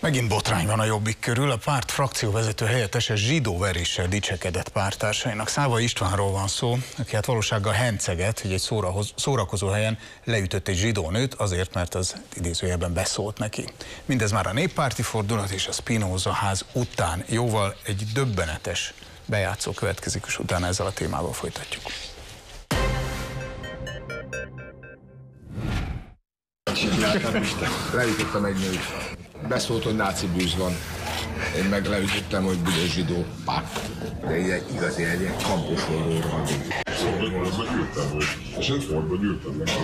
Megint botrány van a Jobbik körül. A párt frakcióvezető helyettese zsidóveréssel dicsekedett párttársainak. Szávai Istvánról van szó, aki hát valósággal henceget, hogy egy szórakozó helyen leütött egy zsidó nőt azért, mert az idézőjelben beszólt neki. Mindez már a néppárti fordulat és a Spinoza ház után. Jóval egy döbbenetes bejátszó következik, és utána ezzel a témával folytatjuk. Leütöttem egy nőt. Beszólt, hogy náci bűz van. Én meg leütöttem, hogy büdös zsidó párt. De egy igazi, egy kampusoló van. Szóval ez megjöttem, hogy és ez volt, hogy jöttem meg,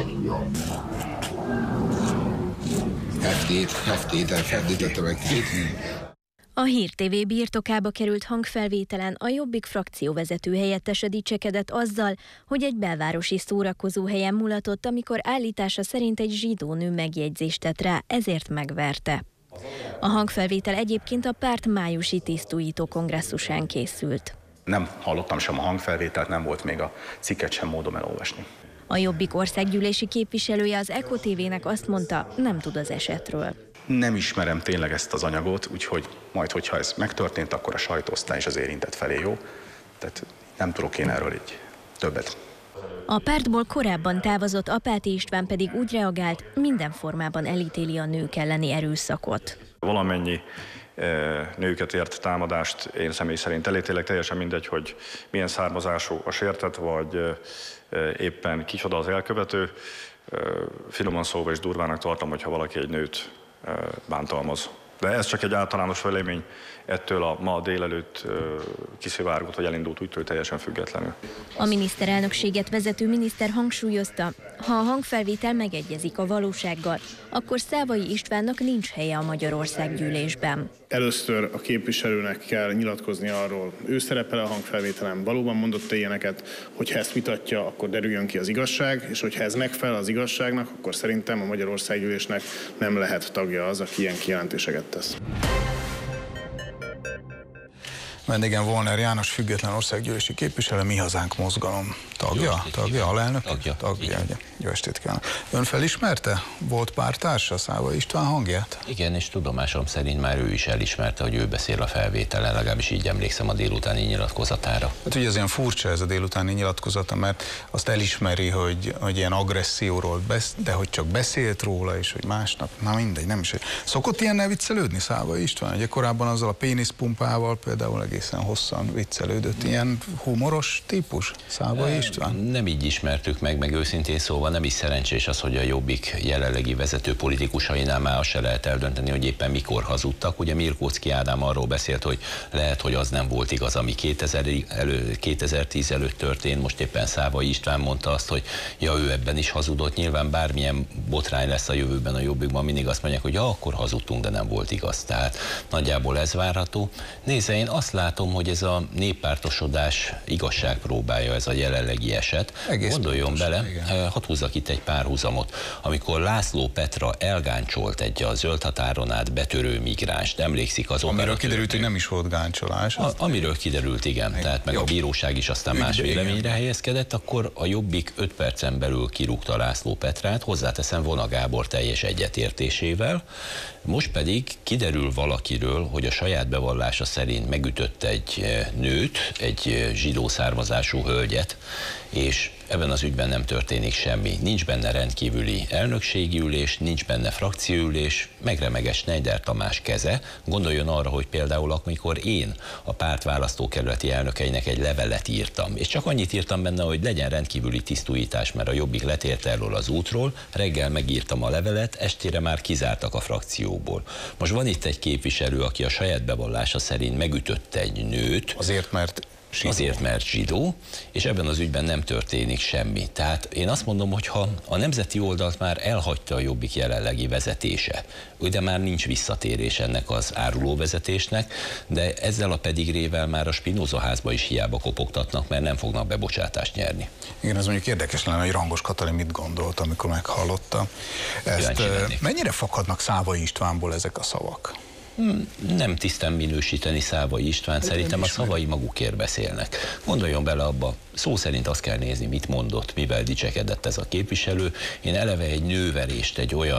Heftétettem egy két. A Hír TV birtokába került hangfelvételen a Jobbik frakcióvezető helyettese dicsekedett azzal, hogy egy belvárosi szórakozóhelyen mulatott, amikor állítása szerint egy zsidó nő megjegyzést tett rá, ezért megverte. A hangfelvétel egyébként a párt májusi tisztújító kongresszusán készült. Nem hallottam sem a hangfelvételt, nem volt még a cikket sem módom elolvasni. A Jobbik országgyűlési képviselője az EKO TV-nek azt mondta, nem tud az esetről. Nem ismerem tényleg ezt az anyagot, úgyhogy majd, hogyha ez megtörtént, akkor a sajtóosztály is az érintett felé jó. Tehát nem tudok én erről így többet. A pártból korábban távozott Apáti István pedig úgy reagált, minden formában elítéli a nők elleni erőszakot. Valamennyi nőket ért támadást én személy szerint elítélek, teljesen mindegy, hogy milyen származású a sértett, vagy éppen kicsoda az elkövető. Finoman szóval és durvának tartom, hogyha valaki egy nőt bántalmaz. De ez csak egy általános vélemény, ettől a ma délelőtt kiszivárgott vagy elindult úgytól teljesen függetlenül. A miniszterelnökséget vezető miniszter hangsúlyozta, ha a hangfelvétel megegyezik a valósággal, akkor Szávai Istvánnak nincs helye a Magyarországgyűlésben. Először a képviselőnek kell nyilatkozni arról, ő szerepel a hangfelvételen, valóban mondott ilyeneket, hogyha ezt vitatja, akkor derüljön ki az igazság, és hogyha ez megfelel az igazságnak, akkor szerintem a Magyarországgyűlésnek nem lehet tagja az, aki ilyen kijelentéseket tesz. Vendégem Volner János, független országgyűlési képviselő, Mi Hazánk mozgalom tagja? Alelnök? Tagja. Jó estét kívánok. Ön felismerte? Volt pártársa Szávai István hangját? Igen, és tudomásom szerint már ő is elismerte, hogy ő beszél a felvételen, legalábbis így emlékszem a délutáni nyilatkozatára. Hát ugye ez ilyen furcsa ez a délutáni nyilatkozata, mert azt elismeri, hogy ilyen agresszióról de hogy csak beszélt róla, és hogy másnap, na mindegy, nem is. Szokott ilyennel viccelődni Szávai István? Ugye korábban azzal a péniszpumpával például egészen hosszan viccelődött. Ilyen humoros típus Szávai István? Nem így ismertük meg őszintén szóval nem is szerencsés az, hogy a Jobbik jelenlegi vezető politikusainál már azt se lehet eldönteni, hogy éppen mikor hazudtak. Ugye Mirkóczky Ádám arról beszélt, hogy lehet, hogy az nem volt igaz, ami 2010 előtt történt, most éppen Szávai István mondta azt, hogy ja, ő ebben is hazudott. Nyilván bármilyen botrány lesz a jövőben a Jobbikban, mindig azt mondják, hogy ja, akkor hazudtunk, de nem volt igaz. Tehát nagyjából ez várható. Nézze, én azt látom, hogy ez a néppártosodás igazságpróbája, ez a jelenlegi eset. Gondoljon bele, hadd húzzak itt egy párhuzamot. Amikor László Petra elgáncsolt egy a zöld határon át betörő migránst, emlékszik az amiről kiderült, hogy nem is volt gáncsolás. Amiről kiderült, igen. Tehát meg a bíróság is aztán más véleményre helyezkedett, akkor a Jobbik 5 percen belül kirúgta László Petrát, hozzáteszem Vona Gábor teljes egyetértésével. Most pedig kiderül valakiről, hogy a saját bevallása szerint megütött egy nőt, egy zsidó származású hölgyet, és ebben az ügyben nem történik semmi. Nincs benne rendkívüli elnökségi ülés, nincs benne frakcióülés, megremege Schneider Tamás keze. Gondoljon arra, hogy például amikor én a párt választókerületi elnökeinek egy levelet írtam, és csak annyit írtam benne, hogy legyen rendkívüli tisztújítás, mert a Jobbik letért erről az útról, reggel megírtam a levelet, estére már kizártak a frakcióból. Most van itt egy képviselő, aki a saját bevallása szerint megütött egy nőt. Azért, mert zsidó, és ebben az ügyben nem történik semmi. Tehát én azt mondom, hogy ha a nemzeti oldalt már elhagyta a Jobbik jelenlegi vezetése, de már nincs visszatérés ennek az áruló vezetésnek, de ezzel a pedigrével már a Spinoza házba is hiába kopogtatnak, mert nem fognak bebocsátást nyerni. Igen, ez mondjuk érdekes lenne, hogy Rangos Katalin mit gondolt, amikor meghallotta ezt. Mennyire fakadnak Szávai Istvánból ezek a szavak? Nem tisztán minősíteni Szávai István, szerintem a szavai magukért beszélnek. Gondoljon bele abba, szó szerint azt kell nézni, mit mondott, mivel dicsekedett ez a képviselő. Én eleve egy nőverést, egy olyan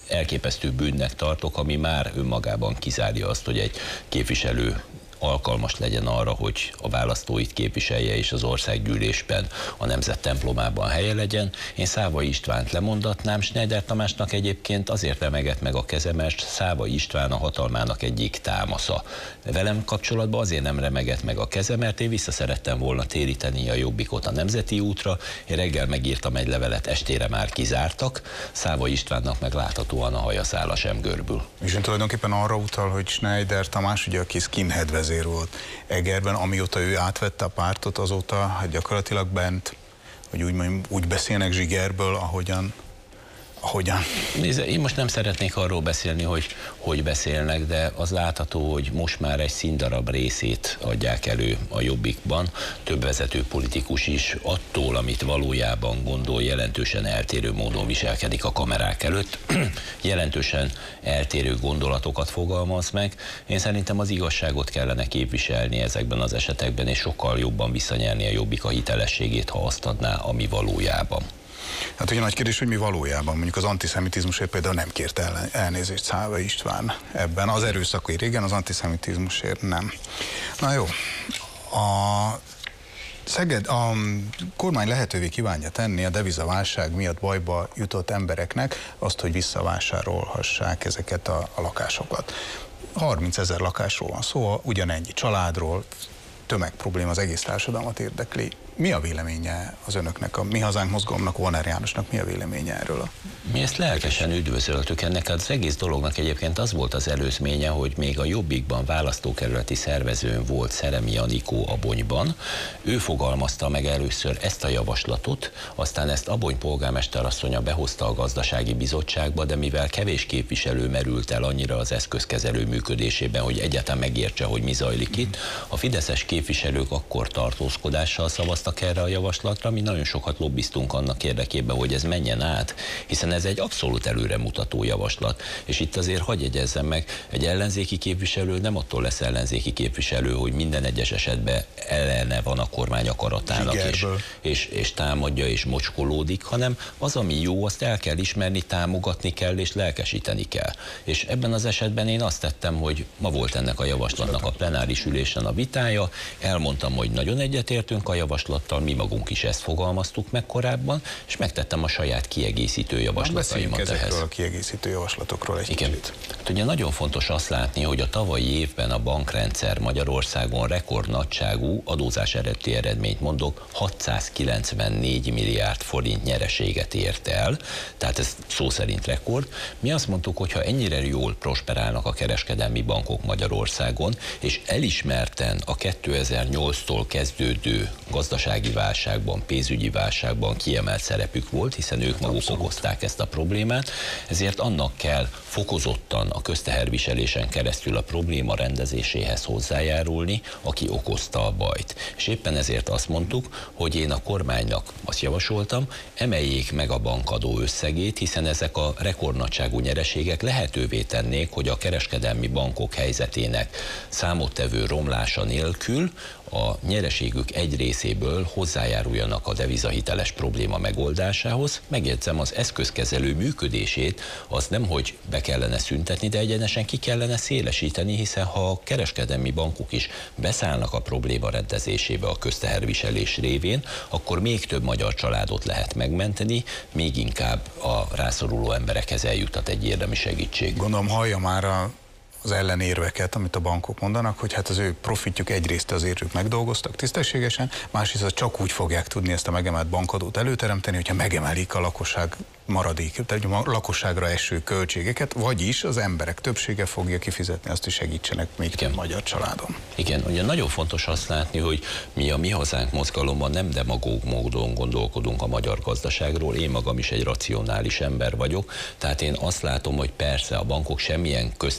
elképesztő bűnnek tartok, ami már önmagában kizárja azt, hogy egy képviselő alkalmas legyen arra, hogy a választóit képviselje és az országgyűlésben, a nemzet templomában helye legyen. Én Szávai Istvánt lemondatnám, Schneider Tamásnak egyébként azért remegett meg a keze, mert Szávai István a hatalmának egyik támasza. Velem kapcsolatban azért nem remegett meg a keze, mert én visszaszerettem volna téríteni a Jobbikot a Nemzeti útra. Én reggel megírtam egy levelet, estére már kizártak, Szávai Istvánnak meg láthatóan a hajaszála sem görbül. És ön tulajdonképpen arra utal, hogy Schneider Tamás, ugye, aki skinhead vezér volt Egerben, amióta ő átvette a pártot, azóta hát gyakorlatilag bent, hogy úgy beszélnek zsigerből, ahogyan. Nézd, én most nem szeretnék arról beszélni, hogy beszélnek, de az látható, hogy most már egy színdarab részét adják elő a Jobbikban. Több vezető politikus is attól, amit valójában gondol, jelentősen eltérő módon viselkedik a kamerák előtt. Jelentősen eltérő gondolatokat fogalmaz meg. Én szerintem az igazságot kellene képviselni ezekben az esetekben, és sokkal jobban visszanyerni a Jobbik a hitelességét, ha azt adná, ami valójában. Hát ugye nagy kérdés, hogy mi valójában, mondjuk az antiszemitizmusért például nem kért elnézést Szávai István ebben, az erőszakért igen, az antiszemitizmusért nem. Na jó, a kormány lehetővé kívánja tenni a devizaválság miatt bajba jutott embereknek azt, hogy visszavásárolhassák ezeket a lakásokat. 30 000 lakásról van szó, ugyanennyi családról, tömegprobléma, az egész társadalmat érdekli. Mi a véleménye az önöknek, a Mi Hazánk mozgalomnak, Warner Jánosnak mi a véleménye erről? Mi ezt lelkesen üdvözöltük. Ennek az egész dolognak egyébként az volt az előzménye, hogy még a Jobbikban választókerületi szervezőn volt Szeremi Anikó Abonyban. Ő fogalmazta meg először ezt a javaslatot, aztán ezt Abony polgármesterasszonya behozta a gazdasági bizottságba, de mivel kevés képviselő merült el annyira az eszközkezelő működésében, hogy egyáltalán megértse, hogy mi zajlik itt, a fideszes képviselők akkor tartózkodással szavaztak erre a javaslatra, mi nagyon sokat lobbiztunk annak érdekében, hogy ez menjen át, hiszen ez egy abszolút előremutató javaslat. És itt azért hadd jegyezzem meg, egy ellenzéki képviselő nem attól lesz ellenzéki képviselő, hogy minden egyes esetben ellene van a kormány akaratának, és támadja és mocskolódik, hanem az, ami jó, azt el kell ismerni, támogatni kell és lelkesíteni kell. És ebben az esetben én azt tettem, hogy ma volt ennek a javaslatnak a plenáris ülésen a vitája, elmondtam, hogy nagyon egyetértünk a javaslattal, mi magunk is ezt fogalmaztuk meg korábban, és megtettem a saját kiegészítő javaslataimat ehhez. Ezekről a kiegészítő javaslatokról egy kicsit. Ugye nagyon fontos azt látni, hogy a tavalyi évben a bankrendszer Magyarországon rekordnagyságú adózás eredeti eredményt mondok, 694 milliárd forint nyereséget ért el, tehát ez szó szerint rekord. Mi azt mondtuk, hogy ha ennyire jól prosperálnak a kereskedelmi bankok Magyarországon, és elismerten a 2008-tól kezdődő gazdasági válságban, pénzügyi válságban kiemelt szerepük volt, hiszen ők maguk okozták ezt a problémát, ezért annak kell fokozottan a közteherviselésen keresztül a probléma rendezéséhez hozzájárulni, aki okozta a bajt. És éppen ezért azt mondtuk, hogy én a kormánynak azt javasoltam, emeljék meg a bankadó összegét, hiszen ezek a rekordnagyságú nyereségek lehetővé tennék, hogy a kereskedelmi bankok helyzetének számottevő romlása nélkül a nyereségük egy részéből hozzájáruljanak a devizahiteles probléma megoldásához. Megjegyzem, az eszközkezelő működését az nem, hogy be kellene szüntetni, de egyenesen ki kellene szélesíteni, hiszen ha a kereskedelmi bankok is beszállnak a probléma rendezésébe a közteherviselés révén, akkor még több magyar családot lehet megmenteni, még inkább a rászoruló emberekhez eljutat egy érdemi segítség. Gondolom hallja már az ellenérveket, amit a bankok mondanak, hogy hát az ő profitjuk egyrészt azért ők megdolgoztak tisztességesen, másrészt csak úgy fogják tudni ezt a megemelt bankadót előteremteni, hogyha megemelik a lakosság maradék, tehát a lakosságra eső költségeket, vagyis az emberek többsége fogja kifizetni azt, hogy segítsenek még több magyar családon. Igen, ugye nagyon fontos azt látni, hogy mi a Mi Hazánk mozgalomban nem demagóg módon gondolkodunk a magyar gazdaságról, én magam is egy racionális ember vagyok, tehát én azt látom, hogy persze a bankok semmilyen köztehernövelést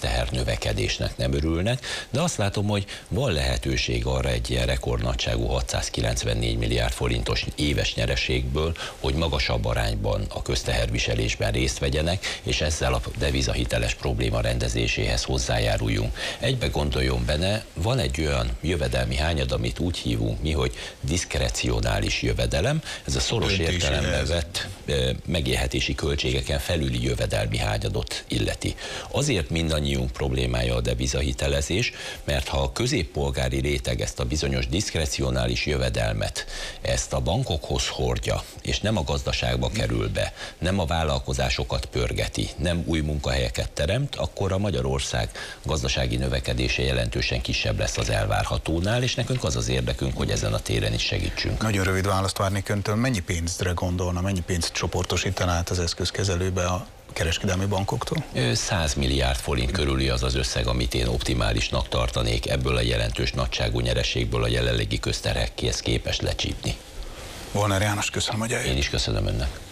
növekedésnek nem örülnek, de azt látom, hogy van lehetőség arra egy ilyen rekordnagyságú 694 milliárd forintos éves nyereségből, hogy magasabb arányban a közteherviselésben részt vegyenek, és ezzel a devizahiteles probléma rendezéséhez hozzájáruljunk. Egybe gondoljon benne, van egy olyan jövedelmi hányad, amit úgy hívunk mi, hogy diszkrecionális jövedelem, ez a szoros értelemben vett megélhetési költségeken felüli jövedelmi hányadot illeti. Azért mindannyiunk problémája a devizahitelezés, mert ha a középpolgári réteg ezt a bizonyos diszkrecionális jövedelmet, ezt a bankokhoz hordja, és nem a gazdaságba kerül be, nem a vállalkozásokat pörgeti, nem új munkahelyeket teremt, akkor a Magyarország gazdasági növekedése jelentősen kisebb lesz az elvárhatónál, és nekünk az az érdekünk, hogy ezen a téren is segítsünk. Nagyon rövid választ várnék öntől. Mennyi pénzre gondolna, mennyi pénzt csoportosítaná át az eszközkezelőbe a kereskedelmi bankoktól? 100 milliárd forint körüli az az összeg, amit én optimálisnak tartanék ebből a jelentős nagyságú nyereségből a jelenlegi közterhekhez képest lecsípni. Volner János, köszönöm, hogy eljött. Én is köszönöm önnek.